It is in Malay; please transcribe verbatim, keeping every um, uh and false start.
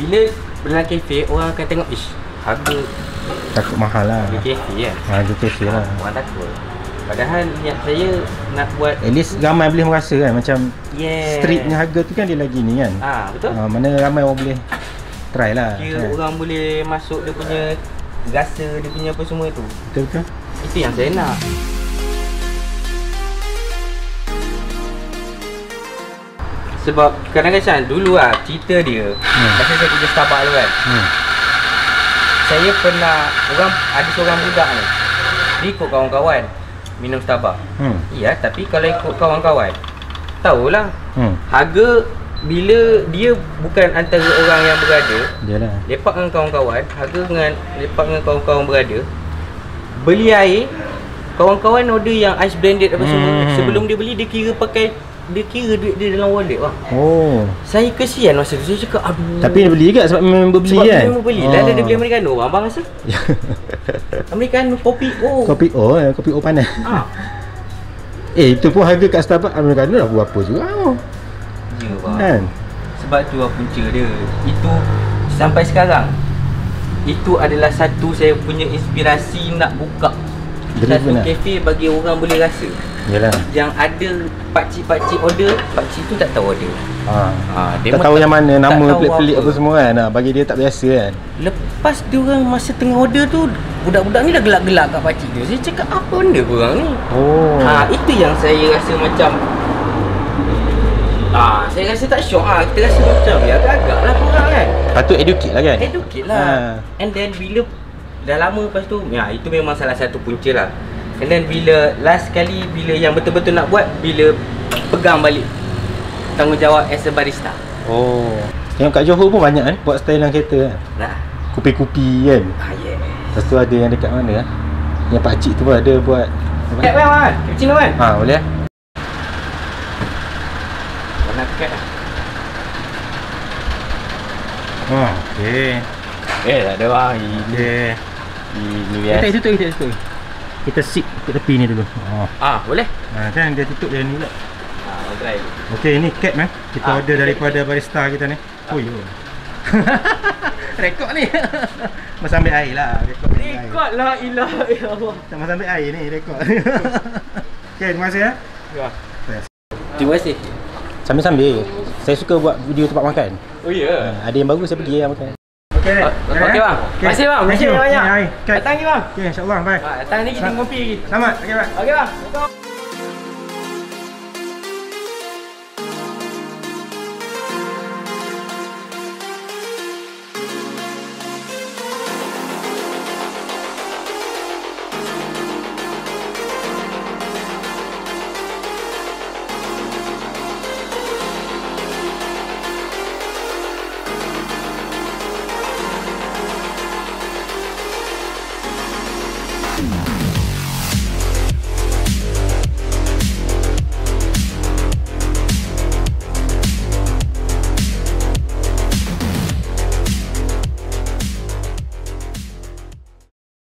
bila dalam kafe orang akan tengok ish, harga takut mahal lah. Harga kafe kan. Harga kafe lah. Orang takut. Padahal niat saya nak buat at least ramai boleh merasa kan macam yeah. street punya harga tu kan dia lagi ni kan. Ah, betul. Ha, mana ramai orang boleh try lah. Kira kan? Orang boleh masuk dia punya rasa, dia punya apa semua tu. Betul betul. Itu yang saya nak. Sebab kadang-kadang dulu lah cerita dia hmm. pasal saya kerja Starbucks tu kan. hmm. Saya pernah, orang ada seorang budak ni, dia ikut kawan-kawan minum Starbucks. hmm. Ya, tapi kalau ikut kawan-kawan, tahulah hmm. harga bila dia bukan antara orang yang berada, yalah, lepak dengan kawan-kawan, harga dengan lepak dengan kawan-kawan berada, beli air, kawan-kawan order yang ice blended apa hmm. semua. Sebelum dia beli, dia kira pakai, dia kira duit dia dalam wallet bang. Oh. Saya kesian masa tu. Saya cakap aduh. Tapi dia beli juga sebab member beli sebab kan. Sebab member beli. Oh. Lalu dia beli americano bang. Abang rasa? Americano kopi O. Kopi O eh, kopi O panas. Ha. Eh itu pun harga kat Starbucks americano dah berapa juga. Oh. Ya bang. Kan? Sebab tu lah punca dia. Itu sampai sekarang, itu adalah satu saya punya inspirasi nak buka satu kafe bagi orang boleh rasa. Yalah. Yang ada pakcik-pakcik order, pakcik tu tak tahu order. Ha. Ha, dia tak tahu yang mana, nama pelik-pelik apa. apa semua kan. Ha, bagi dia tak biasa kan. Lepas dia orang masa tengah order tu, budak-budak ni dah gelak-gelak kat pakcik tu. Saya cakap apa benda korang ni? Oh. Ha, itu yang saya rasa macam Ah, saya rasa tak syok ah. Kita rasa macam ya agak-agak lah korang kan. Patut educate lah kan. Educate lah. Ha. And then bila dah lama lepas tu, ya itu memang salah satu punca lah. And then bila last kali, bila yang betul-betul nak buat, bila pegang balik tanggungjawab as a barista. Oh. Tengok kat Johor pun banyak kan buat style dalam kereta kan. Nah. Kupi-kupi kan. Ah yeah. Lepas tu ada yang dekat mana ah? Yang pakcik tu pun ada buat. Kat mana kan? Cappuccino kan? Ha, boleh ah. Warna kat ah. Oh, okey. Eh, tak ada bang. Ini ini biasa. Kita tutup, kita tutup. Kita sit ke tepi ni dulu. Oh. Ah, boleh? Ha, kan dia tutup dia ni pula. Ah, okey. Okey, ini cap eh. Kita ah, order okay. daripada barista kita ni. Ah. Oh, yo. Rekod ni. Masa ambil air lah. Rekod. Rekod la ilaha illallah. Tak masa ambil air ni, rekod. Okey, terima kasih ya. Ya. Terima kasih. Sambil-sambil saya suka buat video tempat makan. Oh ya. Yeah. Ha, ada yang bagus saya pergi lah makan. Okey. Okey bang. Terima kasih bang. Terima kasih banyak. Datang lagi bang. Okey, insya-Allah bye. Ha, datang ni kita ngopi lagi. Selamat. Okey bang. Okey bang.